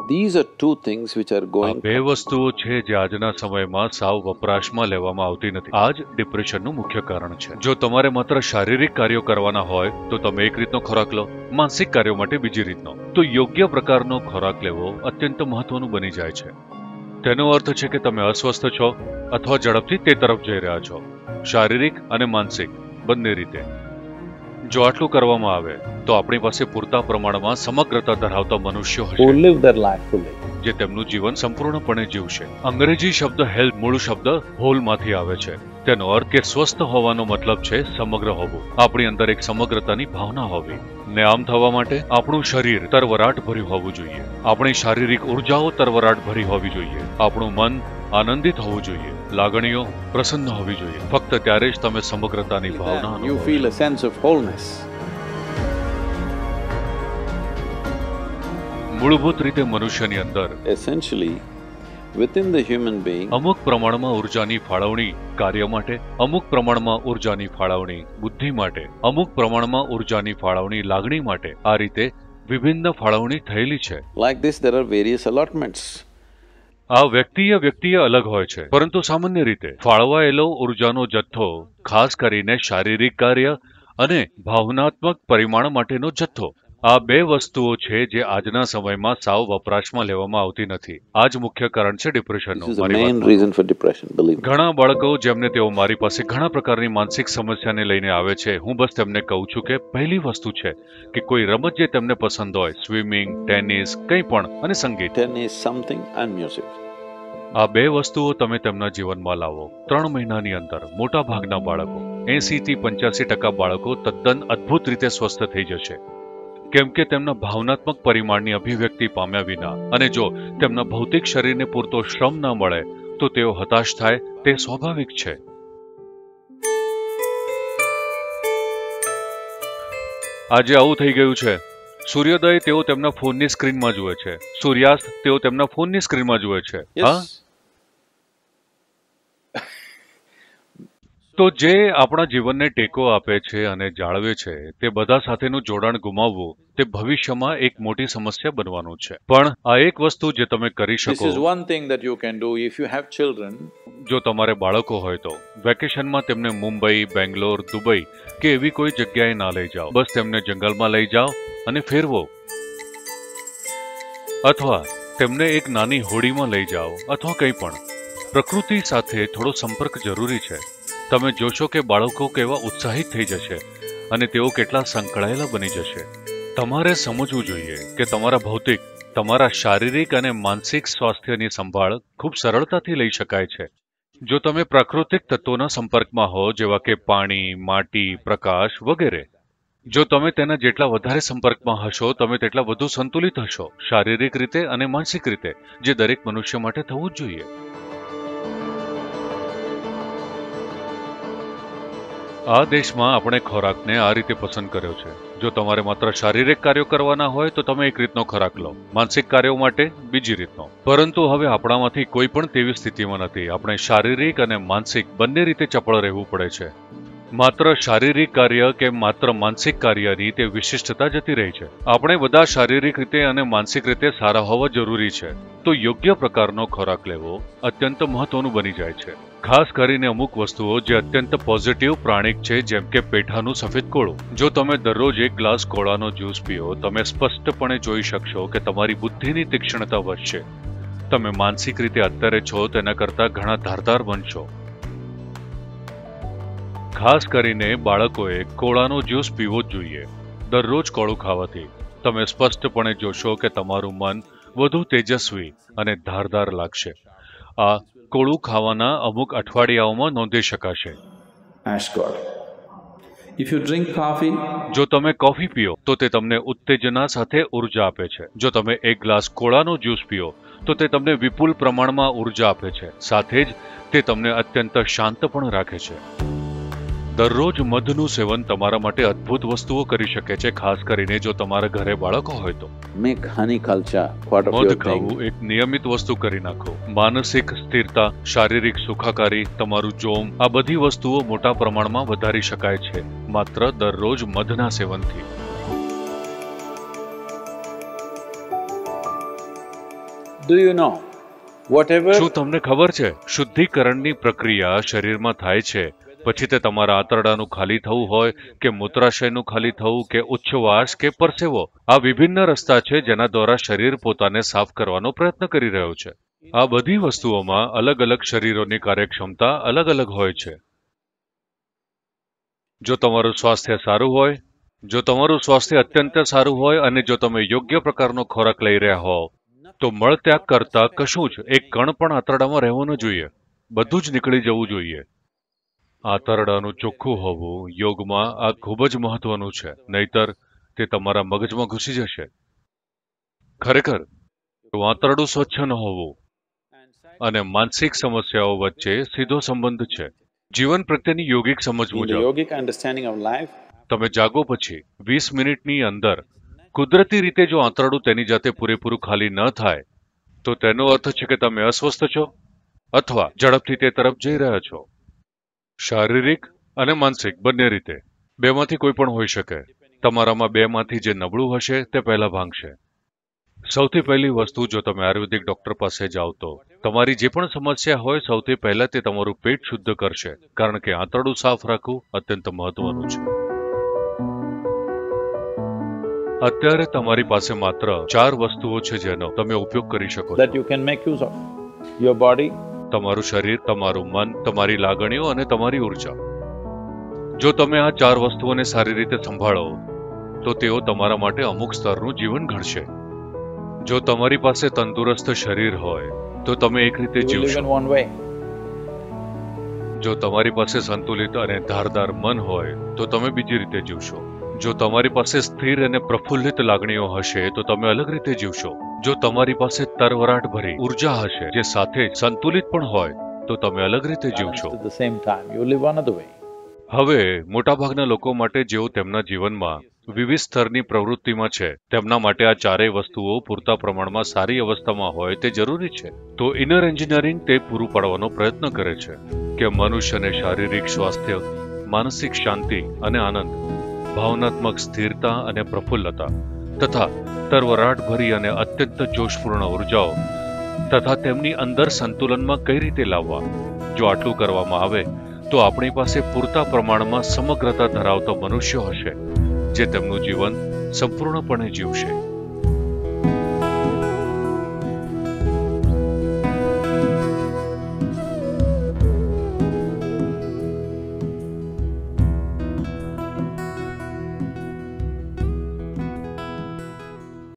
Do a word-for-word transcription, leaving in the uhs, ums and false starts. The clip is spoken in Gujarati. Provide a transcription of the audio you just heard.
These are two things which are આ going. બે વસ્તુઓ છે જે આજના સમયમાં સાવ વપરાશમાં લેવામાં આવતી નથી. આ જ ડિપ્રેશનનું મુખ્ય કારણ છે. જો તમારે માત્ર શારીરિક કાર્યો કરવાના હોય તો તમે એક રીતનો ખોરાક લો, માનસિક કાર્યો માટે બીજી રીતનો. તો યોગ્ય પ્રકારનો ખોરાક લેવો અત્યંત મહત્વનું બની જાય છે. તેનો અર્થ છે કે તમે અસ્વસ્થ છો અથવા ઝડપથી તે તરફ જઈ રહ્યા છો, શારીરિક અને માનસિક બંને રીતે. જો આટલું કરવામાં આવે તો આપણી પાસે પૂરતા પ્રમાણમાં સમગ્રતા ધરાવતા મનુષ્યો Who હશે live their life fully. જે તેમનું જીવન સંપૂર્ણપણે જીવશે. અંગ્રેજી શબ્દ હેલ્થ મૂળ શબ્દ હોલમાંથી આવે છે. તેનો અર્થ કે સ્વસ્થ હોવાનો મતલબ છે સમગ્ર હોવું. આપણી અંદર એક સમગ્રતાની ભાવના હોવી. ને આમ થવા માટે આપણું શરીર તરવરાટ ભર્યું હોવું જોઈએ. આપણી શારીરિક ઉર્જાઓ તરવરાટ ભરી હોવી જોઈએ. આપણું મન આનંદિત હોવું જોઈએ. લાગણીઓ પ્રસન્ન હોવી જોઈએ. ફક્ત ત્યારે જ તમે સમગ્રતાની ભાવના Then you અનુભવશો. feel a sense of wholeness. મૂળભૂત રીતે મનુષ્યની અંદર Essentially, within the human being, અમુક પ્રમાણમાં ઉર્જાની ફાળવણી કાર્ય માટે, અમુક પ્રમાણમાં ઉર્જાની ફાળવણી બુદ્ધિ માટે, અમુક પ્રમાણમાં ઉર્જાની ફાળવણી લાગણી માટે, આ રીતે વિભિન્ન ફાળવણી થયેલી છે. like this, there are various allotments. આ વ્યક્તિએ વ્યક્તિએ અલગ હોય છે, પરંતુ સામાન્ય રીતે ફાળવાયેલો ઉર્જાનો જથ્થો ખાસ કરીને શારીરિક કાર્ય અને ભાવનાત્મક પરિમાણ માટેનો જથ્થો, આ બે વસ્તુઓ છે જે આજના સમયમાં સાવ વપરાશમાં લેવામાં આવતી નથી. આ જ મુખ્ય કારણ છે This ડિપ્રેશનનું. is the મારી main વાત reason for depression, believe me. ઘણા બાળકો જેમને તેઓ મારી પાસે ઘણા પ્રકારની માનસિક સમસ્યાને લઈને આવે છે, હું બસ તેમને કહું છું કે પહેલી વસ્તુ છે કે કોઈ રમત જે તેમને પસંદ હોય, સ્વિમિંગ, ટેનિસ, કંઈ પણ, અને સંગીત, Tennis, something and music. આ બે વસ્તુઓ તમે તેમના જીવનમાં લાવો. ત્રણ મહિનાની અંદર મોટા ભાગના બાળકો, એસી થી પંચ્યાસી ટકા બાળકો તદ્દન અદ્ભુત રીતે સ્વસ્થ થઈ જશે, કેમ કે તેમના ભાવનાત્મક પરિમાણની અભિવ્યક્તિ પામ્યા વિના અને જો તેમના ભૌતિક શરીરને પૂરતો શ્રમ ન મળે તો તેઓ હતાશ થાય, તે સ્વાભાવિક છે. આજે આવું થઈ ગયું છે. સૂર્યોદય તેઓ તેમના ફોનની સ્ક્રીનમાં જુએ છે, સૂર્યાસ્ત તેઓ તેમના ફોનની સ્ક્રીનમાં જુએ છે. હા, Yes. તો જે આપણા જીવનને ટેકો આપે છે અને જાળવે છે તે બધા સાથેનું જોડાણ ગુમાવવું તે ભવિષ્યમાં એક મોટી સમસ્યા બનવાનું છે. પણ આ એક વસ્તુ જે તમે કરી This શકો, is one thing that you can do if you have children. જો તમારે બાળકો હોય તો વેકેશનમાં તેમને મુંબઈ, બેંગ્લોર, દુબઈ કે એવી કોઈ જગ્યાએ ના લઈ જાઓ. બસ તેમને જંગલમાં લઈ જાઓ અને ફેરવો, અથવા તેમને એક નાની હોડીમાં લઈ જાઓ, અથવા કંઈ પણ. પ્રકૃતિ સાથે થોડો સંપર્ક જરૂરી છે. તમે જોશો કે બાળકો કેવા ઉત્સાહિત થઈ જશે અને તેઓ કેટલા સંકળાયેલા બની જશે. તમારે સમજવું જોઈએ કે તમારા ભૌતિક, તમારા શારીરિક અને માનસિક સ્વાસ્થ્યની સંભાળ ખૂબ સરળતાથી લઈ શકાય છે જો તમે પ્રાકૃતિક તત્વોના સંપર્કમાં હો, જેવા કે પાણી, માટી, પ્રકાશ વગેરે. જો તમે તેના જેટલા વધારે સંપર્કમાં હશો, તમે તેટલા વધુ સંતુલિત હશો, શારીરિક રીતે અને માનસિક રીતે, જે દરેક મનુષ્ય માટે થવું જ જોઈએ. આ દેશમાં આપણે ખોરાકને આ રીતે પસંદ કર્યો છે. જો તમારે માત્ર શારીરિક કાર્યો કરવાના હોય તો તમે એક રીતનો ખોરાક લો, માનસિક કાર્યો માટે બીજી રીતનો. પરંતુ હવે આપણામાંથી કોઈ પણ તેવી સ્થિતિમાં નથી. આપણે શારીરિક અને માનસિક બંને રીતે ચપળ રહેવું પડે છે. માત્ર શારીરિક કાર્ય કે માત્ર માનસિક કાર્યની તે વિશિષ્ટતા જતી રહી છે. આપણે બધા શારીરિક રીતે અને માનસિક રીતે સારા હોવા જરૂરી છે. તો યોગ્ય પ્રકારનો ખોરાક લેવો અત્યંત મહત્વનું બની જાય છે. ખાસ કરીને અમુક વસ્તુઓ જે અત્યંત પોઝિટિવ પ્રાણિક છે, જેમ કે પેઠાનું સફેદ કોળું. જો તમે દરરોજ એક ગ્લાસ કોળાનો જ્યુસ પીઓ, તમે સ્પષ્ટપણે જોઈ શકશો કે તમારી બુદ્ધિની તીક્ષ્ણતા વધશે. તમે માનસિક રીતે અત્યારે છો તેના કરતાં ઘણા ધારદાર બનશો. ખાસ કરીને બાળકોએ કોળાનો જ્યુસ પીવો જ જોઈએ. દરરોજ કોળું ખાવાથી તમે સ્પષ્ટપણે જોશો કે તમારું મન વધુ તેજસ્વી અને ધારદાર લાગશે. આ કોળું ખાવાના અમુક અઠવાડિયાઓમાં નોંધી શકાશે. Ask God. If you drink coffee, જો તમે કોફી પીઓ તો તે તમને ઉત્તેજના સાથે ઉર્જા આપે છે. જો તમે એક ગ્લાસ કોળાનો જ્યુસ પીઓ તો તે તમને વિપુલ પ્રમાણમાં ઉર્જા આપે છે. સાથે જ તે તમને અત્યંત શાંત પણ રાખે છે. દરરોજ મધનું સેવન તમારા માટે અદ્ભુત વસ્તુઓ કરી શકે છે, ખાસ કરીને જો તમારા ઘરે બાળકો હોય તો. Make honey culture part of મધ your ખાવું thing. એક નિયમિત વસ્તુ કરી નાખો. માનસિક સ્થિરતા, શારીરિક સુખાકારી, તમારું જોમ, આ બધી વસ્તુઓ મોટા પ્રમાણમાં વધારી શકાય છે માત્ર દરરોજ મધના સેવનથી. Do you know, whatever શું તમને ખબર છે શુદ્ધિકરણની પ્રક્રિયા શરીરમાં થાય છે, પછી તે તમારા આંતરડાનું ખાલી થવું હોય કે મૂત્રાશયનું ખાલી થવું કે ઉચ્છવાસ કે પરસેવો, આ વિભિન્ન રસ્તા છે જેના દ્વારા શરીર પોતાને સાફ કરવાનો પ્રયત્ન કરી રહ્યો છે. આ બધી વસ્તુઓમાં અલગ અલગ શરીરોની કાર્યક્ષમતા અલગ અલગ હોય છે. જો તમારું સ્વાસ્થ્ય સારું હોય, જો તમારું સ્વાસ્થ્ય અત્યંત સારું હોય અને જો તમે યોગ્ય પ્રકારનો ખોરાક લઈ રહ્યા હોવ, તો મળત્યાગ કરતા કશું જ એક કણ પણ આંતરડામાં રહેવું ન જોઈએ. બધું જ નીકળી જવું જોઈએ. આંતરડાનું ચોખ્ખું હોવું યોગમાં આ ખૂબ જ મહત્વનું છે, નહીતર તે તમારા મગજમાં ઘૂસી જશે. ખરેખર આંતરડું સ્વચ્છ ન હોવું અને માનસિક સમસ્યાઓ વચ્ચે સીધો સંબંધ છે. જીવન પ્રત્યેની યોગિક સમજ in the મુજબ yogic understanding of life, તમે જાગો પછી વીસ મિનિટની અંદર કુદરતી રીતે જો આંતરડું તેની જાતે પૂરેપૂરું ખાલી ન થાય, તો તેનો અર્થ છે કે તમે અસ્વસ્થ છો અથવા ઝડપથી તે તરફ જઈ રહ્યા છો. શારીરિક અને માનસિક બંને રીતે બેમાંથી કોઈ પણ હોઈ શકે. તમારામાં બેમાંથી જે નબળું હશે તે પહેલા ભાંગશે. સૌથી પહેલી વસ્તુ, જો તમે આયુર્વેદિક ડોક્ટર પાસે જાઓ તો તમારી જે પણ સમસ્યા હોય, સૌથી પહેલા તે તમારું પેટ શુદ્ધ કરશે, કારણ કે આંતરડું સાફ રાખવું અત્યંત મહત્વનું છે. અત્યારે તમારી પાસે માત્ર ચાર વસ્તુઓ છે જેનો તમે ઉપયોગ કરી શકો છો. that you can make use of. Your body, તમારું શરીર, તમારું મન, તમારી લાગણીઓ અને તમારી ઉર્જા. જો તમે આ ચાર વસ્તુઓને સારી રીતે સંભાળો તો તેઓ તમારા માટે અમુક સ્તરનું જીવન ઘડશે. જો તમારી પાસે તંદુરસ્ત શરીર હોય તો તમે એક રીતે you will live જીવશો. in one way. જો તમારી પાસે સંતુલિત અને ધારદાર મન હોય તો તમે બીજી રીતે જીવશો. જો તમારી પાસે સ્થિર અને પ્રફુલ્લિત લાગણીઓ હશે તો તમે અલગ રીતે જીવશો. જો તમારી પાસે તરવરાટ ભરી ઉર્જા હશે જે સાથે સંતુલિત પણ હોય તો તમે અલગ રીતે Balanced જીવશો. at the same time, you live another way. હવે મોટાભાગના લોકો માટે જેઓ તેમના જીવનમાં વિવિધ સ્તરની પ્રવૃત્તિમાં છે, તેમના માટે આ ચારેય વસ્તુઓ પૂરતા પ્રમાણમાં સારી અવસ્થામાં હોય તે જરૂરી છે. તો ઇનર એન્જિનિયરિંગ તે પૂરું પાડવાનો પ્રયત્ન કરે છે કે મનુષ્યને શારીરિક સ્વાસ્થ્ય, માનસિક શાંતિ અને આનંદ, ભાવનાત્મક સ્થિરતા અને પ્રફુલ્લતા તથા તરવરાટભરી અને અત્યંત જોશપૂર્ણ ઉર્જાઓ તથા તેમની અંદર સંતુલનમાં કઈ રીતે લાવવા. જો આટલું કરવામાં આવે તો આપણી પાસે પૂરતા પ્રમાણમાં સમગ્રતા ધરાવતા મનુષ્યો હશે જે તેમનું જીવન સંપૂર્ણપણે જીવશે.